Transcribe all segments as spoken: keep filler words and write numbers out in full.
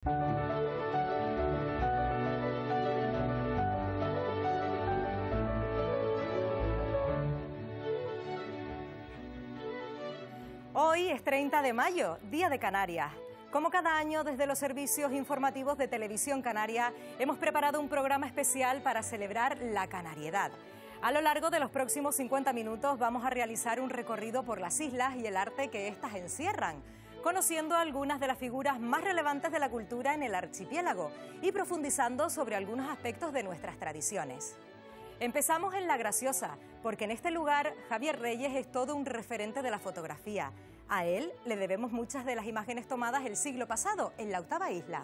Hoy es treinta de mayo, Día de Canarias. Como cada año, desde los servicios informativos de Televisión Canaria, hemos preparado un programa especial para celebrar la canariedad. A lo largo de los próximos cincuenta minutos vamos a realizar un recorrido por las islas y el arte que éstas encierran, conociendo algunas de las figuras más relevantes de la cultura en el archipiélago y profundizando sobre algunos aspectos de nuestras tradiciones. Empezamos en La Graciosa, porque en este lugar Javier Reyes es todo un referente de la fotografía. A él le debemos muchas de las imágenes tomadas el siglo pasado en la octava isla.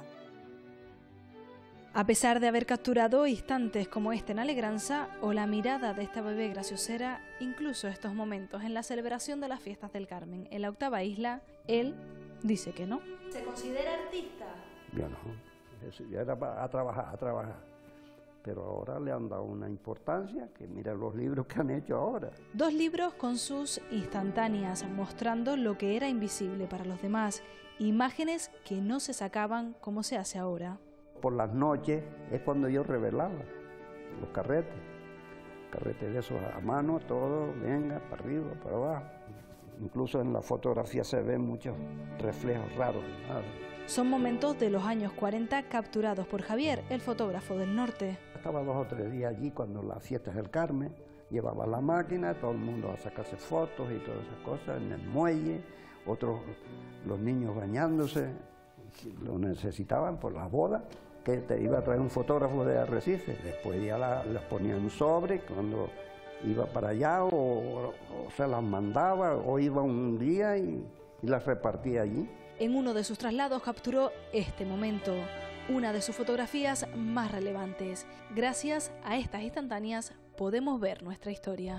A pesar de haber capturado instantes como este en Alegranza o la mirada de esta bebé graciosera, incluso estos momentos en la celebración de las fiestas del Carmen en la octava isla, él dice que no. ¿Se considera artista? Yo no, eso ya era a trabajar, a trabajar. Pero ahora le han dado una importancia, que mira los libros que han hecho ahora. Dos libros con sus instantáneas, mostrando lo que era invisible para los demás, imágenes que no se sacaban como se hace ahora. Por las noches es cuando yo revelaba los carretes, carretes de esos a mano, todo, venga, para arriba, para abajo. Incluso en la fotografía se ven muchos reflejos raros. ¿sabes? Son momentos de los años cuarenta capturados por Javier, el fotógrafo del norte. Estaba dos o tres días allí cuando las fiestas del Carmen, llevaba la máquina, todo el mundo a sacarse fotos y todas esas cosas, en el muelle, otros, los niños bañándose, lo necesitaban por las bodas, que te iba a traer un fotógrafo de Arrecife, después ya la, las ponía en sobre, cuando iba para allá o, o se las mandaba o iba un día y, y las repartía allí. En uno de sus traslados capturó este momento, una de sus fotografías más relevantes. Gracias a estas instantáneas podemos ver nuestra historia.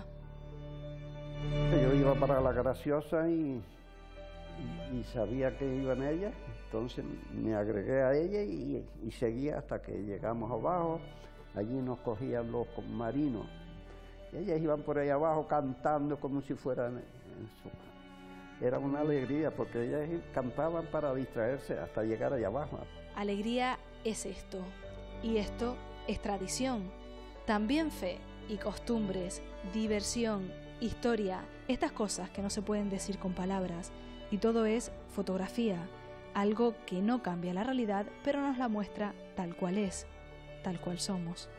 Yo iba para La Graciosa y, y sabía que iba en ella, entonces me agregué a ella y, y seguía hasta que llegamos abajo. Allí nos cogían los marinos. Ellas iban por ahí abajo cantando como si fueran en su... Era una alegría porque ellas cantaban para distraerse hasta llegar allá abajo. Alegría es esto, y esto es tradición. También fe y costumbres, diversión, historia, estas cosas que no se pueden decir con palabras. Y todo es fotografía, algo que no cambia la realidad, pero nos la muestra tal cual es, tal cual somos.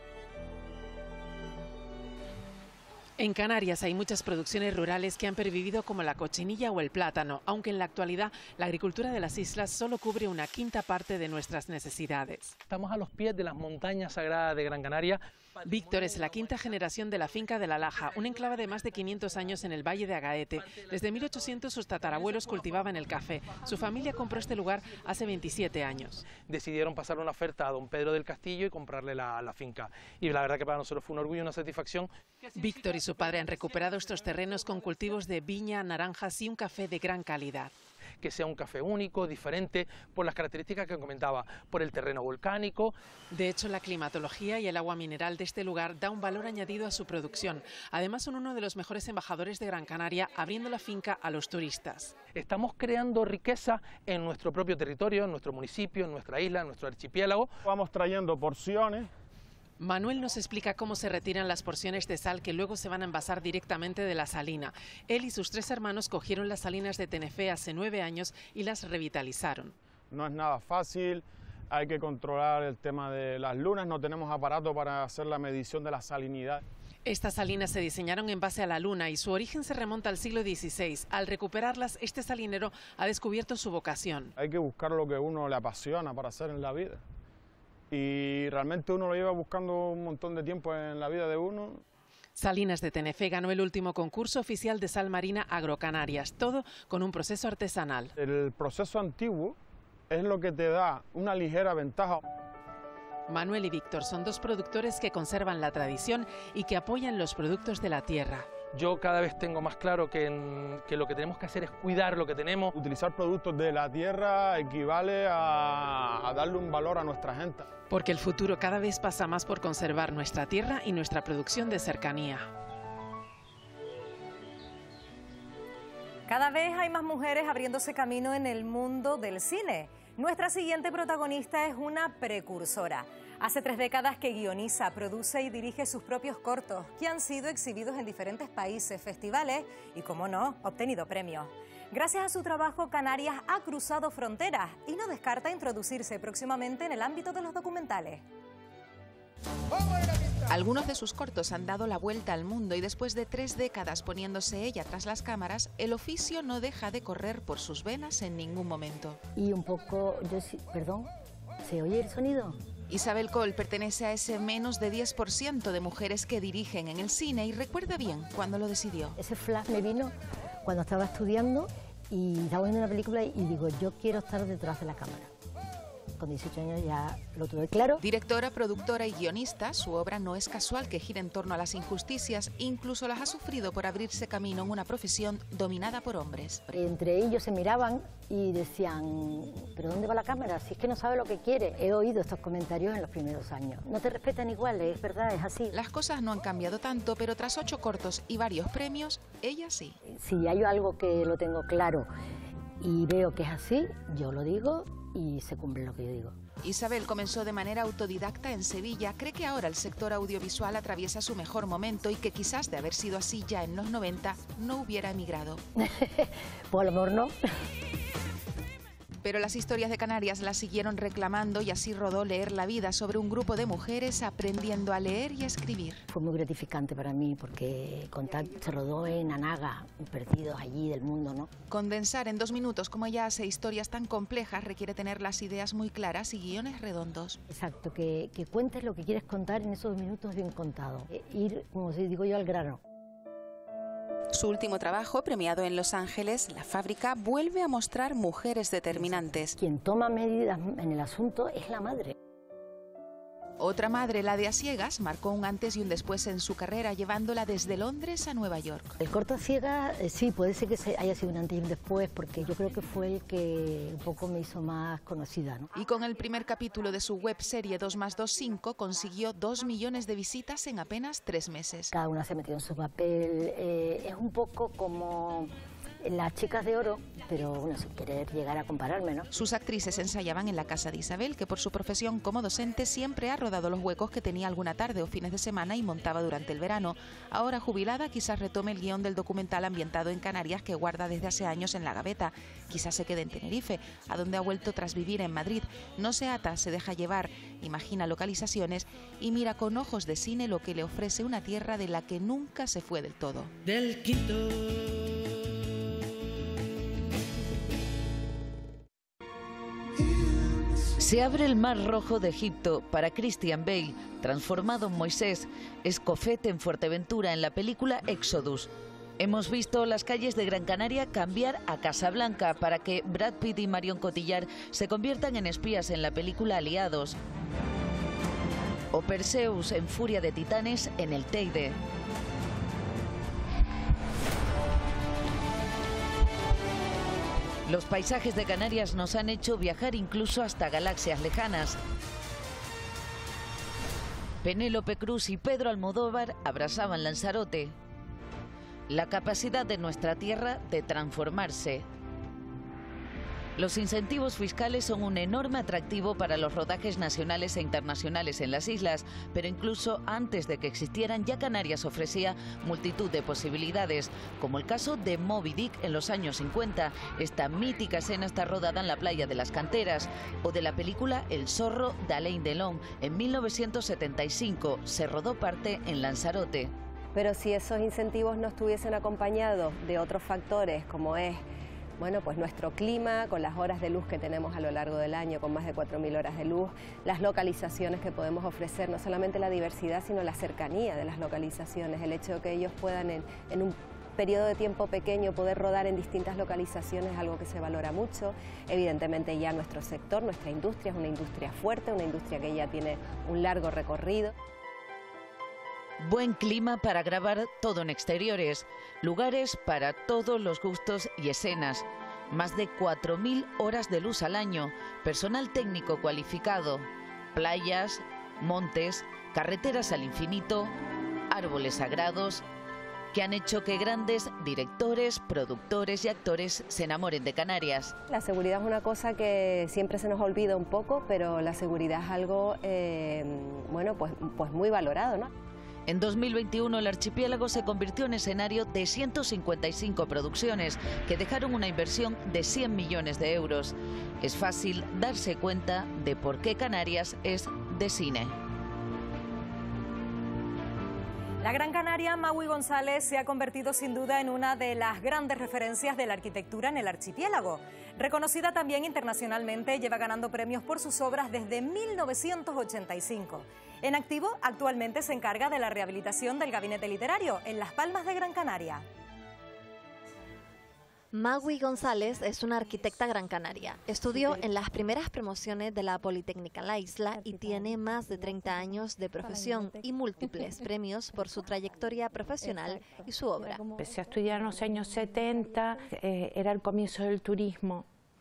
En Canarias hay muchas producciones rurales que han pervivido como la cochinilla o el plátano, aunque en la actualidad la agricultura de las islas solo cubre una quinta parte de nuestras necesidades. Estamos a los pies de las montañas sagradas de Gran Canaria. Víctor es la quinta generación de la finca de La Laja, un enclave de más de quinientos años en el Valle de Agaete. Desde mil ochocientos sus tatarabuelos cultivaban el café. Su familia compró este lugar hace veintisiete años. Decidieron pasar una oferta a don Pedro del Castillo y comprarle la, la finca. Y la verdad que para nosotros fue un orgullo y una satisfacción. Víctor y su padre han recuperado estos terrenos con cultivos de viña, naranjas y un café de gran calidad. Que sea un café único, diferente, por las características que comentaba, por el terreno volcánico. De hecho, la climatología y el agua mineral de este lugar da un valor añadido a su producción. Además, son uno de los mejores embajadores de Gran Canaria, abriendo la finca a los turistas. Estamos creando riqueza en nuestro propio territorio, en nuestro municipio, en nuestra isla, en nuestro archipiélago. Vamos trayendo porciones. Manuel nos explica cómo se retiran las porciones de sal que luego se van a envasar directamente de la salina. Él y sus tres hermanos cogieron las salinas de Tenerife hace nueve años y las revitalizaron. No es nada fácil, hay que controlar el tema de las lunas, no tenemos aparato para hacer la medición de la salinidad. Estas salinas se diseñaron en base a la luna y su origen se remonta al siglo dieciséis. Al recuperarlas, este salinero ha descubierto su vocación. Hay que buscar lo que a uno le apasiona para hacer en la vida. Y realmente uno lo lleva buscando un montón de tiempo en la vida de uno. Salinas de Tenerife ganó el último concurso oficial de sal marina Agrocanarias, todo con un proceso artesanal. El proceso antiguo es lo que te da una ligera ventaja. Manuel y Víctor son dos productores que conservan la tradición y que apoyan los productos de la tierra. Yo cada vez tengo más claro que, en, que lo que tenemos que hacer es cuidar lo que tenemos. Utilizar productos de la tierra equivale a, a darle un valor a nuestra gente. Porque el futuro cada vez pasa más por conservar nuestra tierra y nuestra producción de cercanía. Cada vez hay más mujeres abriéndose camino en el mundo del cine. Nuestra siguiente protagonista es una precursora. Hace tres décadas que guioniza, produce y dirige sus propios cortos, que han sido exhibidos en diferentes países, festivales y, como no, obtenido premios. Gracias a su trabajo, Canarias ha cruzado fronteras y no descarta introducirse próximamente en el ámbito de los documentales. Algunos de sus cortos han dado la vuelta al mundo y después de tres décadas poniéndose ella tras las cámaras, el oficio no deja de correr por sus venas en ningún momento. Y un poco, yo sí, perdón, ¿se oye el sonido? Isabel Coll pertenece a ese menos de diez por ciento de mujeres que dirigen en el cine y recuerda bien cuando lo decidió. Ese flash me vino cuando estaba estudiando y estaba viendo una película y digo, yo quiero estar detrás de la cámara. Con dieciocho años ya lo tuve claro. Directora, productora y guionista, su obra no es casual que gire en torno a las injusticias, incluso las ha sufrido por abrirse camino en una profesión dominada por hombres. Entre ellos se miraban y decían, ¿pero dónde va la cámara? Si es que no sabe lo que quiere. He oído estos comentarios en los primeros años. No te respetan igual, es verdad, es así. Las cosas no han cambiado tanto, pero tras ocho cortos y varios premios, ella sí. Si hay algo que lo tengo claro y veo que es así, yo lo digo y se cumple lo que yo digo. Isabel comenzó de manera autodidacta en Sevilla. Cree que ahora el sector audiovisual atraviesa su mejor momento y que quizás de haber sido así ya en los noventa no hubiera emigrado. Pues a lo mejor no. Pero las historias de Canarias la siguieron reclamando y así rodó Leer la vida, sobre un grupo de mujeres aprendiendo a leer y a escribir. Fue muy gratificante para mí porque Contact se rodó en Anaga, perdidos allí del mundo, ¿no? Condensar en dos minutos, como ella hace historias tan complejas, requiere tener las ideas muy claras y guiones redondos. Exacto, que, que cuentes lo que quieres contar en esos dos minutos bien contado. E ir, como digo yo, al grano. Su último trabajo, premiado en Los Ángeles, La Fábrica, vuelve a mostrar mujeres determinantes. Quien toma medidas en el asunto es la madre. Otra madre, la de A Ciegas, marcó un antes y un después en su carrera, llevándola desde Londres a Nueva York. El corto a ciegas, eh, sí, puede ser que se haya sido un antes y un después, porque yo creo que fue el que un poco me hizo más conocida, ¿no? Y con el primer capítulo de su web serie dos más dos, cinco, consiguió dos millones de visitas en apenas tres meses. Cada una se metió en su papel, eh, es un poco como Las Chicas de Oro, pero bueno, sin querer llegar a compararme, ¿no? Sus actrices ensayaban en la casa de Isabel, que por su profesión como docente siempre ha rodado los huecos que tenía alguna tarde o fines de semana y montaba durante el verano. Ahora jubilada, quizás retome el guión del documental ambientado en Canarias que guarda desde hace años en la gaveta. Quizás se quede en Tenerife, a donde ha vuelto tras vivir en Madrid. No se ata, se deja llevar, imagina localizaciones y mira con ojos de cine lo que le ofrece una tierra de la que nunca se fue del todo. Del Quito. Se abre el Mar Rojo de Egipto para Christian Bale, transformado en Moisés, Escofet en Fuerteventura en la película Exodus. Hemos visto las calles de Gran Canaria cambiar a Casablanca para que Brad Pitt y Marion Cotillard se conviertan en espías en la película Aliados. O Perseus en Furia de Titanes en el Teide. Los paisajes de Canarias nos han hecho viajar incluso hasta galaxias lejanas. Penélope Cruz y Pedro Almodóvar abrazaban Lanzarote. La capacidad de nuestra tierra de transformarse. Los incentivos fiscales son un enorme atractivo para los rodajes nacionales e internacionales en las islas, pero incluso antes de que existieran ya Canarias ofrecía multitud de posibilidades, como el caso de Moby Dick en los años cincuenta. Esta mítica escena está rodada en la playa de las Canteras, o de la película El Zorro de Alain Delon en mil novecientos setenta y cinco, se rodó parte en Lanzarote. Pero si esos incentivos no estuviesen acompañados de otros factores como es Bueno, pues nuestro clima, con las horas de luz que tenemos a lo largo del año, con más de cuatro mil horas de luz, las localizaciones que podemos ofrecer, no solamente la diversidad, sino la cercanía de las localizaciones, el hecho de que ellos puedan en, en un periodo de tiempo pequeño poder rodar en distintas localizaciones es algo que se valora mucho. Evidentemente ya nuestro sector, nuestra industria es una industria fuerte, una industria que ya tiene un largo recorrido. Buen clima para grabar todo en exteriores, lugares para todos los gustos y escenas, más de cuatro mil horas de luz al año, personal técnico cualificado, playas, montes, carreteras al infinito, árboles sagrados, que han hecho que grandes directores, productores y actores se enamoren de Canarias. La seguridad es una cosa que siempre se nos olvida un poco, pero la seguridad es algo eh, bueno, pues, pues muy valorado, ¿no? En dos mil veintiuno el archipiélago se convirtió en escenario de ciento cincuenta y cinco producciones que dejaron una inversión de cien millones de euros. Es fácil darse cuenta de por qué Canarias es de cine. La Gran Canaria, Magui González, se ha convertido sin duda en una de las grandes referencias de la arquitectura en el archipiélago. Reconocida también internacionalmente, lleva ganando premios por sus obras desde mil novecientos ochenta y cinco. En activo, actualmente se encarga de la rehabilitación del gabinete literario en Las Palmas de Gran Canaria. Magui González es una arquitecta gran canaria. Estudió en las primeras promociones de la Politécnica en la isla y tiene más de treinta años de profesión y múltiples premios por su trayectoria profesional y su obra. Empecé a estudiar en los años setenta, eh, era el comienzo del turismo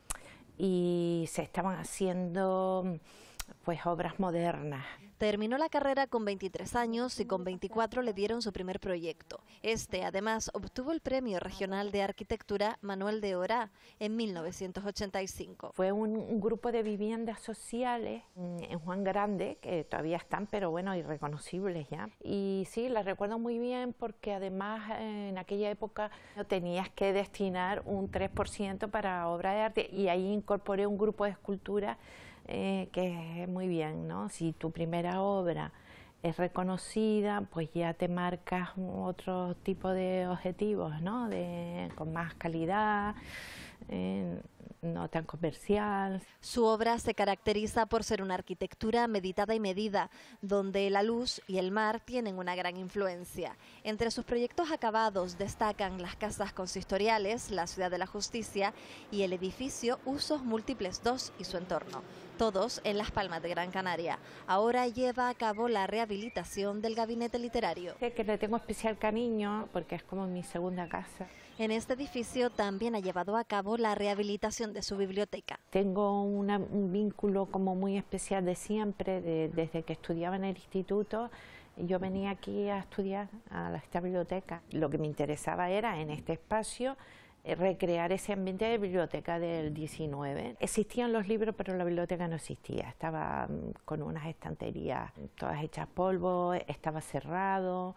y se estaban haciendo pues obras modernas. Terminó la carrera con veintitrés años y con veinticuatro le dieron su primer proyecto. Este, además, obtuvo el Premio Regional de Arquitectura Manuel de Orá en mil novecientos ochenta y cinco. Fue un, un grupo de viviendas sociales en Juan Grande, que todavía están, pero bueno, irreconocibles ya. Y sí, las recuerdo muy bien porque además en aquella época tenías que destinar un tres por ciento para obra de arte y ahí incorporé un grupo de esculturas Eh, que es muy bien, ¿no? Si tu primera obra es reconocida, pues ya te marcas otro tipo de objetivos, ¿no? De, con más calidad, eh, no tan comercial. Su obra se caracteriza por ser una arquitectura meditada y medida, donde la luz y el mar tienen una gran influencia. Entre sus proyectos acabados destacan las casas consistoriales, la Ciudad de la Justicia y el edificio Usos Múltiples dos y su entorno, todos en Las Palmas de Gran Canaria. Ahora lleva a cabo la rehabilitación del gabinete literario. Que le tengo especial cariño porque es como mi segunda casa. En este edificio también ha llevado a cabo la rehabilitación de su biblioteca. Tengo una, un vínculo como muy especial de siempre, de, desde que estudiaba en el instituto. Yo venía aquí a estudiar a esta biblioteca. Lo que me interesaba era en este espacio recrear ese ambiente de biblioteca del diecinueve. Existían los libros, pero la biblioteca no existía. Estaba con unas estanterías todas hechas polvo, estaba cerrado,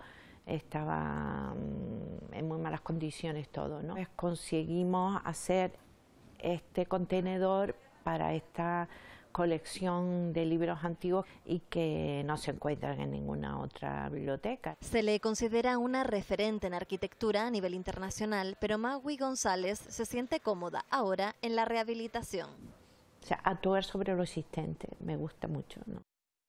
estaba en muy malas condiciones todo, ¿no? Pues conseguimos hacer este contenedor para esta colección de libros antiguos y que no se encuentran en ninguna otra biblioteca. Se le considera una referente en arquitectura a nivel internacional, pero Magui González se siente cómoda ahora en la rehabilitación. O sea, actuar sobre lo existente me gusta mucho, ¿no?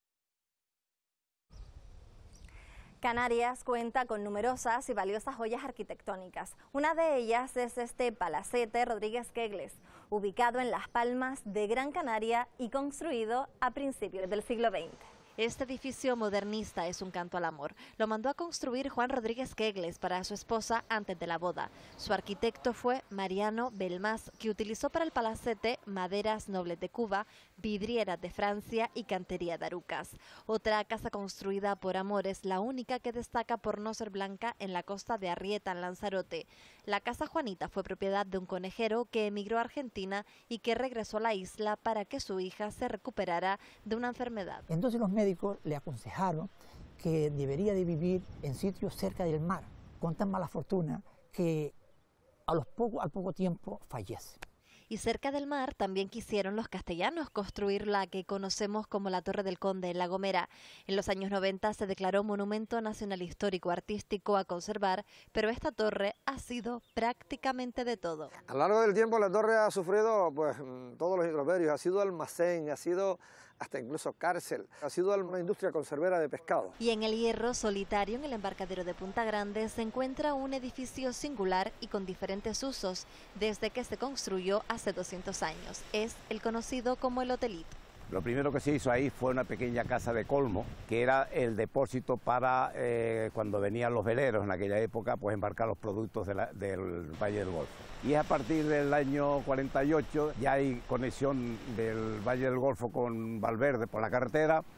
Canarias cuenta con numerosas y valiosas joyas arquitectónicas. Una de ellas es este Palacete Rodríguez Quegles, ubicado en Las Palmas de Gran Canaria y construido a principios del siglo veinte. Este edificio modernista es un canto al amor. Lo mandó a construir Juan Rodríguez Quegles para su esposa antes de la boda. Su arquitecto fue Mariano Belmas, que utilizó para el palacete maderas nobles de Cuba, vidrieras de Francia y cantería de Arucas. Otra casa construida por amor es la única que destaca por no ser blanca en la costa de Arrieta, en Lanzarote. La Casa Juanita fue propiedad de un conejero que emigró a Argentina y que regresó a la isla para que su hija se recuperara de una enfermedad. Entonces los médicos le aconsejaron que debería de vivir en sitios cerca del mar, con tan mala fortuna que a los poco, al poco tiempo fallece. Y cerca del mar también quisieron los castellanos construir la que conocemos como la Torre del Conde en La Gomera. En los años noventa se declaró Monumento Nacional Histórico Artístico a conservar, pero esta torre ha sido prácticamente de todo. A lo largo del tiempo la torre ha sufrido pues todos los intemperios, ha sido almacén, ha sido hasta incluso cárcel, ha sido una industria conservera de pescado. Y en el Hierro, solitario en el embarcadero de Punta Grande, se encuentra un edificio singular y con diferentes usos desde que se construyó hace doscientos años. Es el conocido como el Hotelito. Lo primero que se hizo ahí fue una pequeña casa de colmo, que era el depósito para eh, cuando venían los veleros en aquella época, pues embarcar los productos de la, del Valle del Golfo. Y a partir del año cuarenta y ocho ya hay conexión del Valle del Golfo con Valverde por la carretera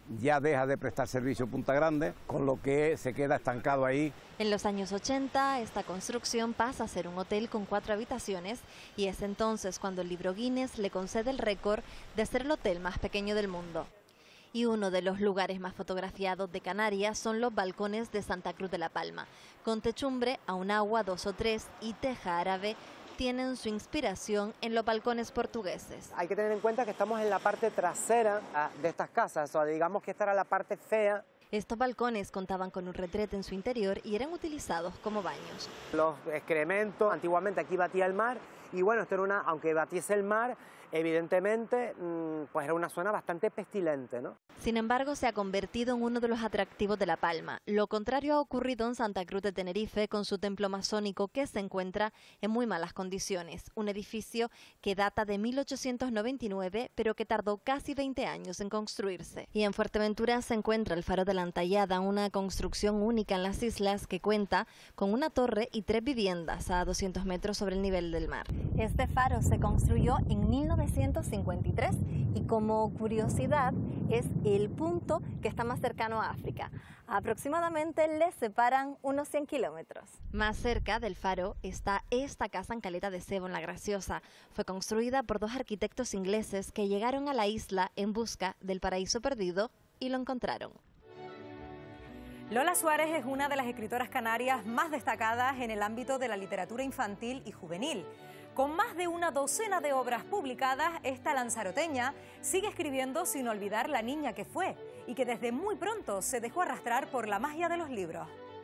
ya deja de prestar servicio Punta Grande, con lo que se queda estancado ahí. En los años ochenta, esta construcción pasa a ser un hotel con cuatro habitaciones y es entonces cuando el libro Guinness le concede el récord de ser el hotel más pequeño del mundo. Y uno de los lugares más fotografiados de Canarias son los balcones de Santa Cruz de la Palma, con techumbre a un agua dos o tres y teja árabe. Tienen su inspiración en los balcones portugueses. Hay que tener en cuenta que estamos en la parte trasera de estas casas, o digamos que esta era la parte fea. Estos balcones contaban con un retrete en su interior y eran utilizados como baños. Los excrementos, antiguamente aquí batía el mar, y bueno, esto era una, aunque batiese el mar, evidentemente, pues era una zona bastante pestilente, ¿no? Sin embargo, se ha convertido en uno de los atractivos de La Palma. Lo contrario ha ocurrido en Santa Cruz de Tenerife con su templo masónico que se encuentra en muy malas condiciones. Un edificio que data de mil ochocientos noventa y nueve, pero que tardó casi veinte años en construirse. Y en Fuerteventura se encuentra el Faro de la Antallada, una construcción única en las islas que cuenta con una torre y tres viviendas a doscientos metros sobre el nivel del mar. Este faro se construyó en mil novecientos cincuenta y tres y como curiosidad es el punto que está más cercano a África. Aproximadamente le separan unos cien kilómetros. Más cerca del faro está esta casa en Caleta de Sebo, en La Graciosa. Fue construida por dos arquitectos ingleses que llegaron a la isla en busca del paraíso perdido y lo encontraron. Lola Suárez es una de las escritoras canarias más destacadas en el ámbito de la literatura infantil y juvenil. Con más de una docena de obras publicadas, esta lanzaroteña sigue escribiendo sin olvidar la niña que fue y que desde muy pronto se dejó arrastrar por la magia de los libros.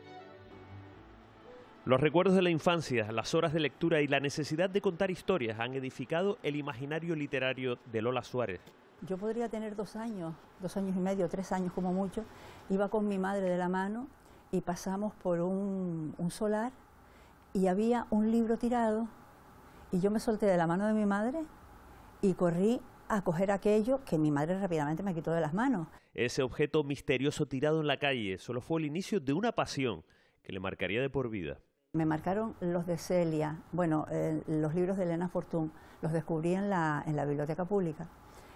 Los recuerdos de la infancia, las horas de lectura y la necesidad de contar historias han edificado el imaginario literario de Lola Suárez. Yo podría tener dos años, dos años y medio, tres años como mucho. Iba con mi madre de la mano y pasamos por un, un solar y había un libro tirado. Y yo me solté de la mano de mi madre y corrí a coger aquello que mi madre rápidamente me quitó de las manos. Ese objeto misterioso tirado en la calle solo fue el inicio de una pasión que le marcaría de por vida. Me marcaron los de Celia, bueno, eh, los libros de Elena Fortún, los descubrí en la, en la biblioteca pública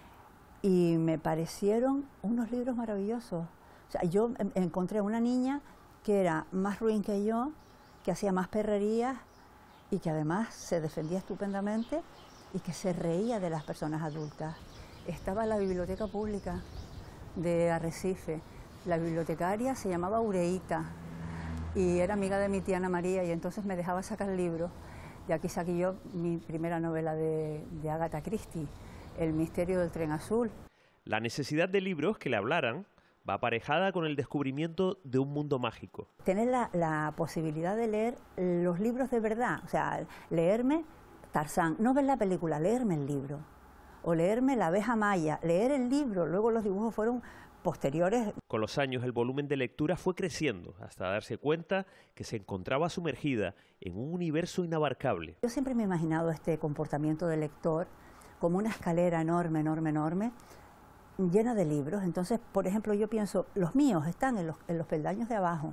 y me parecieron unos libros maravillosos. O sea, yo encontré una niña que era más ruin que yo, que hacía más perrerías, y que además se defendía estupendamente y que se reía de las personas adultas. Estaba en la biblioteca pública de Arrecife. La bibliotecaria se llamaba Ureíta y era amiga de mi tía Ana María y entonces me dejaba sacar libros. Y aquí saqué yo mi primera novela de, de Agatha Christie, El misterio del tren azul. La necesidad de libros que le hablaran va aparejada con el descubrimiento de un mundo mágico. Tener la, la posibilidad de leer los libros de verdad, o sea, leerme Tarzán, no ver la película, leerme el libro, o leerme La abeja maya, leer el libro, luego los dibujos fueron posteriores. Con los años el volumen de lectura fue creciendo hasta darse cuenta que se encontraba sumergida en un universo inabarcable. Yo siempre me he imaginado este comportamiento del lector como una escalera enorme, enorme, enorme, llena de libros. Entonces, por ejemplo, yo pienso, los míos están en los, en los peldaños de abajo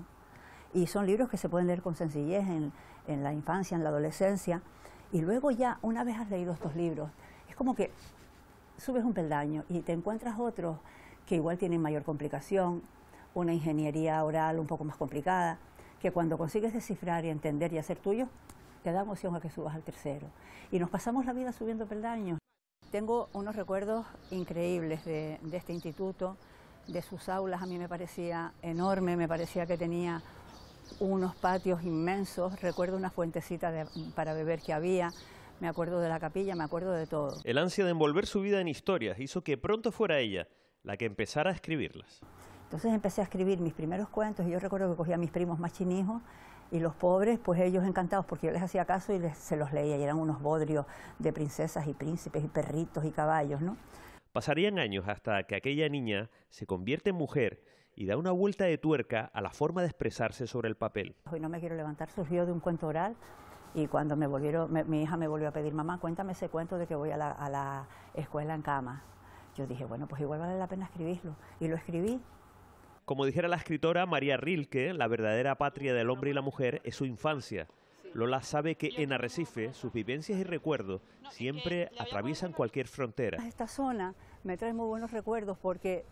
y son libros que se pueden leer con sencillez en, en la infancia, en la adolescencia, y luego ya, una vez has leído estos libros, es como que subes un peldaño y te encuentras otros que igual tienen mayor complicación, una ingeniería oral un poco más complicada, que cuando consigues descifrar y entender y hacer tuyo, te da emoción a que subas al tercero. Y nos pasamos la vida subiendo peldaños. Tengo unos recuerdos increíbles de, de este instituto, de sus aulas. A mí me parecía enorme, me parecía que tenía unos patios inmensos. Recuerdo una fuentecita de, para beber que había, me acuerdo de la capilla, me acuerdo de todo. El ansia de envolver su vida en historias hizo que pronto fuera ella la que empezara a escribirlas. Entonces empecé a escribir mis primeros cuentos y yo recuerdo que cogía a mis primos más chinijos y los pobres, pues ellos encantados porque yo les hacía caso y les, se los leía y eran unos bodrios de princesas y príncipes y perritos y caballos, ¿no? Pasarían años hasta que aquella niña se convierte en mujer y da una vuelta de tuerca a la forma de expresarse sobre el papel. Hoy no me quiero levantar surgió de un cuento oral y cuando me volvieron, me, mi hija me volvió a pedir, mamá, cuéntame ese cuento de que voy a la, a la escuela en cama. Yo dije, bueno, pues igual vale la pena escribirlo y lo escribí. Como dijera la escritora María Rilke, la verdadera patria del hombre y la mujer es su infancia. Lola sabe que en Arrecife sus vivencias y recuerdos siempre atraviesan cualquier frontera. Esta zona me trae muy buenos recuerdos porque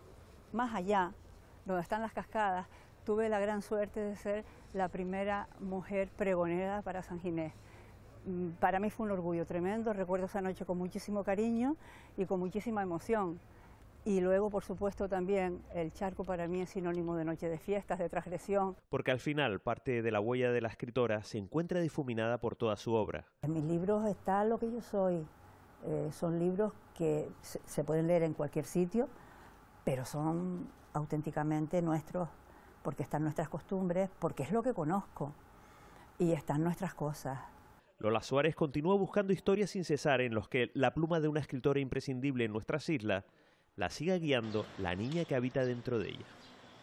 más allá, donde están las cascadas, tuve la gran suerte de ser la primera mujer pregonera para San Ginés. Para mí fue un orgullo tremendo, recuerdo esa noche con muchísimo cariño y con muchísima emoción. Y luego, por supuesto, también el charco para mí es sinónimo de noche de fiestas, de transgresión. Porque al final parte de la huella de la escritora se encuentra difuminada por toda su obra. En mis libros está lo que yo soy. Eh, son libros que se, se pueden leer en cualquier sitio, pero son auténticamente nuestros, porque están nuestras costumbres, porque es lo que conozco y están nuestras cosas. Lola Suárez continúa buscando historias sin cesar en los que la pluma de una escritora imprescindible en nuestras islas la siga guiando la niña que habita dentro de ella.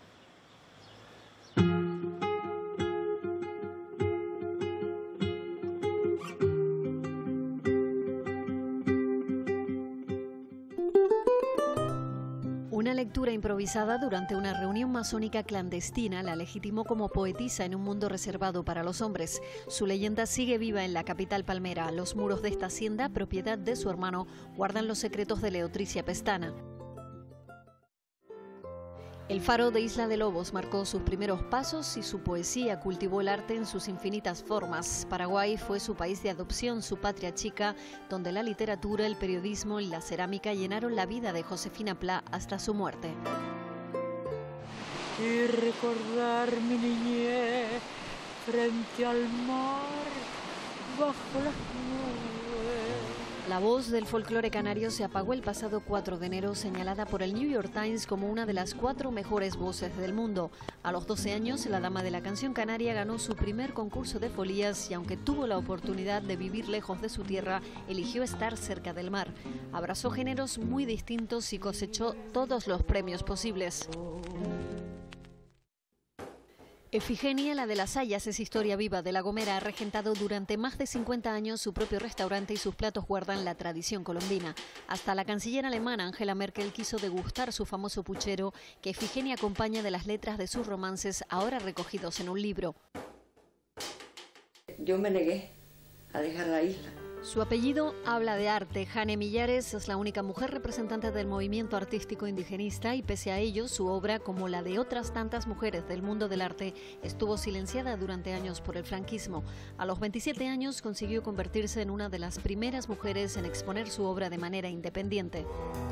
Una lectura improvisada durante una reunión masónica clandestina la legitimó como poetisa en un mundo reservado para los hombres. Su leyenda sigue viva en la capital palmera. Los muros de esta hacienda, propiedad de su hermano, guardan los secretos de Leotricia Pestana. El Faro de Isla de Lobos marcó sus primeros pasos y su poesía cultivó el arte en sus infinitas formas. Paraguay fue su país de adopción, su patria chica, donde la literatura, el periodismo y la cerámica llenaron la vida de Josefina Pla hasta su muerte. Y recordar mi niñez frente al mar, bajo las nubes. La voz del folclore canario se apagó el pasado cuatro de enero, señalada por el New York Times como una de las cuatro mejores voces del mundo. A los doce años, la dama de la canción canaria ganó su primer concurso de folías y aunque tuvo la oportunidad de vivir lejos de su tierra, eligió estar cerca del mar. Abrazó géneros muy distintos y cosechó todos los premios posibles. Efigenia, la de las Hayas, es historia viva de La Gomera. Ha regentado durante más de cincuenta años su propio restaurante y sus platos guardan la tradición colombina. Hasta la canciller alemana Angela Merkel quiso degustar su famoso puchero, que Efigenia acompaña de las letras de sus romances, ahora recogidos en un libro. Yo me negué a dejar la isla. Su apellido habla de arte. Jane Millares es la única mujer representante del movimiento artístico indigenista y pese a ello, su obra, como la de otras tantas mujeres del mundo del arte, estuvo silenciada durante años por el franquismo. A los veintisiete años consiguió convertirse en una de las primeras mujeres en exponer su obra de manera independiente.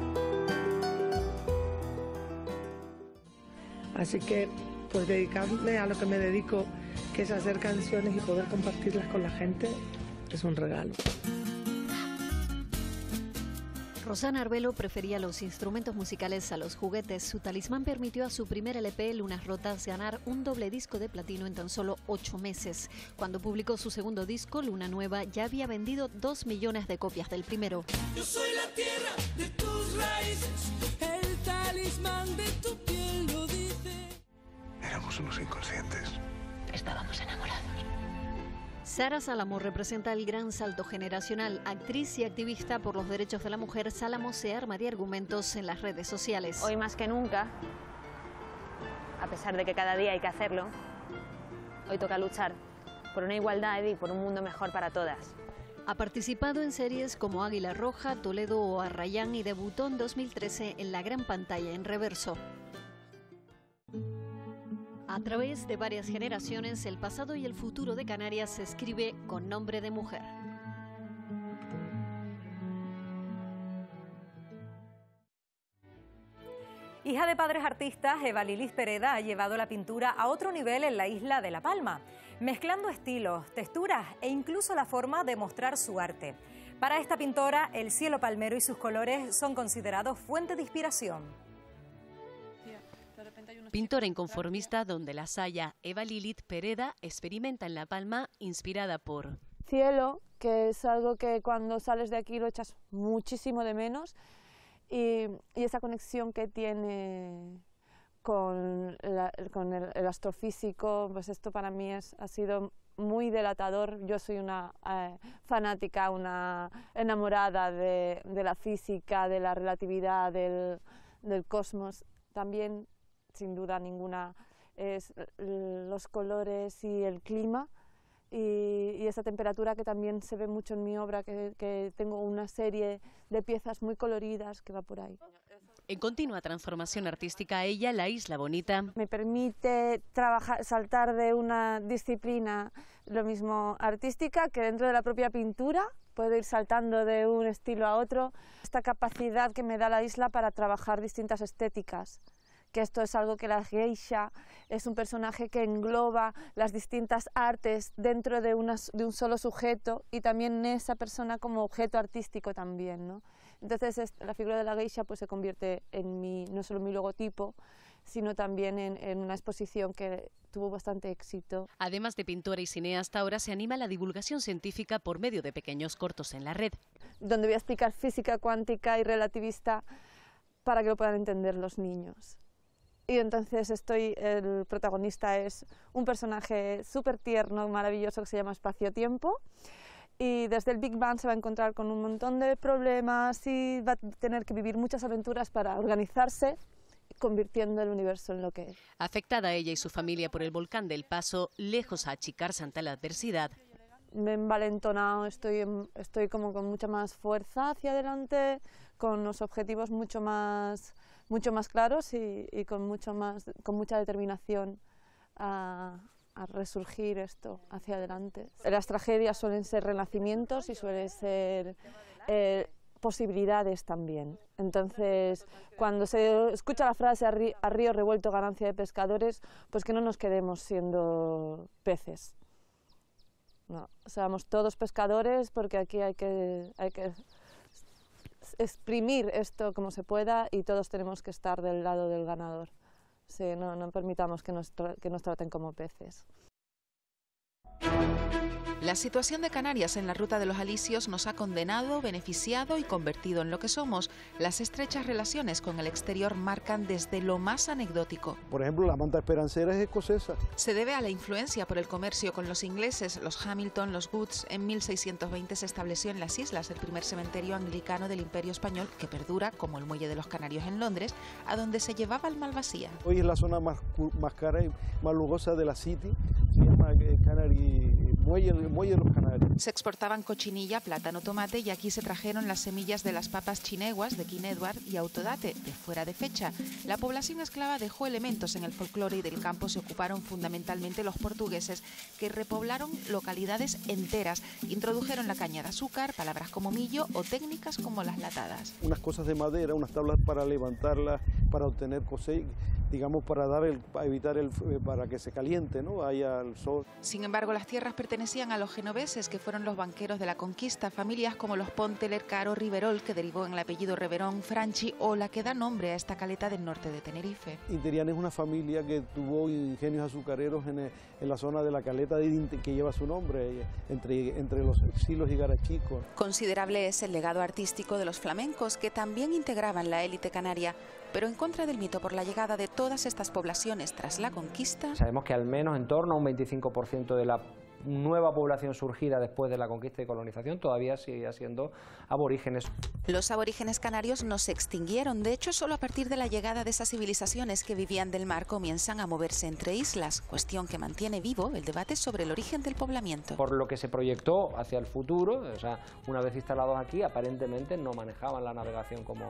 Así que, pues dedicarme a lo que me dedico, que es hacer canciones y poder compartirlas con la gente, es un regalo. Rosana Arbelo prefería los instrumentos musicales a los juguetes. Su talismán permitió a su primer L P, Lunas Rotas, ganar un doble disco de platino en tan solo ocho meses. Cuando publicó su segundo disco, Luna Nueva, ya había vendido dos millones de copias del primero. Yo soy la tierra de tus raíces, el talismán de tu piel lo dice. Éramos unos inconscientes. Estábamos enamorados. Sara Salamo representa el gran salto generacional. Actriz y activista por los derechos de la mujer, Salamo se arma de argumentos en las redes sociales. Hoy más que nunca, a pesar de que cada día hay que hacerlo, hoy toca luchar por una igualdad y por un mundo mejor para todas. Ha participado en series como Águila Roja, Toledo o Arrayán y debutó en dos mil trece en la gran pantalla en Reverso. A través de varias generaciones, el pasado y el futuro de Canarias se escribe con nombre de mujer. Hija de padres artistas, Eva Lilis Pereda ha llevado la pintura a otro nivel en la isla de La Palma, mezclando estilos, texturas e incluso la forma de mostrar su arte. Para esta pintora, el cielo palmero y sus colores son considerados fuente de inspiración. Pintora inconformista donde las haya, Eva Lilis Pereda experimenta en La Palma inspirada por cielo, que es algo que cuando sales de aquí lo echas muchísimo de menos, y, y esa conexión que tiene con, la, con el, el astrofísico, pues esto para mí es, ha sido muy delatador. Yo soy una eh, fanática, una enamorada de, de la física, de la relatividad, del, del cosmos. También, sin duda ninguna, es los colores y el clima y, y esa temperatura que también se ve mucho en mi obra, que, que tengo una serie de piezas muy coloridas que va por ahí. En continua transformación artística a ella, la Isla Bonita me permite trabajar, saltar de una disciplina, lo mismo artística, que dentro de la propia pintura. Puedo ir saltando de un estilo a otro. Esta capacidad que me da la isla para trabajar distintas estéticas, que esto es algo que la geisha es un personaje que engloba las distintas artes dentro de, una, de un solo sujeto y también esa persona como objeto artístico también, ¿no? Entonces es, la figura de la geisha pues, se convierte en mi, no solo en mi logotipo, sino también en, en una exposición que tuvo bastante éxito. Además de pintora y cineasta, ahora se anima a la divulgación científica por medio de pequeños cortos en la red, donde voy a explicar física cuántica y relativista para que lo puedan entender los niños. Y entonces estoy, el protagonista es un personaje súper tierno, maravilloso, que se llama Espacio-Tiempo, y desde el Big Bang se va a encontrar con un montón de problemas y va a tener que vivir muchas aventuras para organizarse, convirtiendo el universo en lo que es. Afectada ella y su familia por el volcán del Paso, lejos a achicarse ante la adversidad. Me he envalentonado, estoy, estoy como con mucha más fuerza hacia adelante, con los objetivos mucho más, mucho más claros y, y con, mucho más, con mucha determinación a, a resurgir esto hacia adelante. Las tragedias suelen ser renacimientos y suelen ser eh, posibilidades también. Entonces, cuando se escucha la frase a río, a río revuelto ganancia de pescadores, pues que no nos quedemos siendo peces. No, seamos todos pescadores porque aquí hay que, hay que exprimir esto como se pueda y todos tenemos que estar del lado del ganador. Sí, no, no permitamos que nos, que nos traten como peces. La situación de Canarias en la ruta de los alisios nos ha condenado, beneficiado y convertido en lo que somos. Las estrechas relaciones con el exterior marcan desde lo más anecdótico. Por ejemplo, la manta esperancera es escocesa. Se debe a la influencia por el comercio con los ingleses, los Hamilton, los Woods. En mil seiscientos veinte se estableció en las islas el primer cementerio anglicano del Imperio Español, que perdura, como el Muelle de los Canarios en Londres, a donde se llevaba el Malvasía. Hoy es la zona más, más cara y más lujosa de la City, se llama Canary, Muelle, Muelle de los Canarios. Se exportaban cochinilla, plátano, tomate y aquí se trajeron las semillas de las papas chineguas de King Edward y Autodate, de fuera de fecha. La población esclava dejó elementos en el folclore y del campo se ocuparon fundamentalmente los portugueses, que repoblaron localidades enteras, introdujeron la caña de azúcar, palabras como millo o técnicas como las latadas. Unas cosas de madera, unas tablas para levantarlas, para obtener cosecha, digamos, para dar el, para evitar el, para que se caliente, ¿no? Haya el sol. Sin embargo, las tierras pertenecían a los genoveses, que fueron los banqueros de la conquista, familias como los Ponte, Lercaro, Riverol, que derivó en el apellido Reverón, Franchi, o la que da nombre a esta caleta del norte de Tenerife. Interian es una familia que tuvo ingenios azucareros en, el, en la zona de la caleta de Inte, que lleva su nombre, entre, entre los Silos y Garachicos. Considerable es el legado artístico de los flamencos, que también integraban la élite canaria. Pero en contra del mito por la llegada de todas estas poblaciones tras la conquista... Sabemos que al menos en torno a un veinticinco por ciento de la nueva población surgida después de la conquista y colonización todavía sigue siendo aborígenes. Los aborígenes canarios no se extinguieron, de hecho solo a partir de la llegada de esas civilizaciones que vivían del mar comienzan a moverse entre islas, cuestión que mantiene vivo el debate sobre el origen del poblamiento. Por lo que se proyectó hacia el futuro, o sea, una vez instalados aquí, aparentemente no manejaban la navegación como...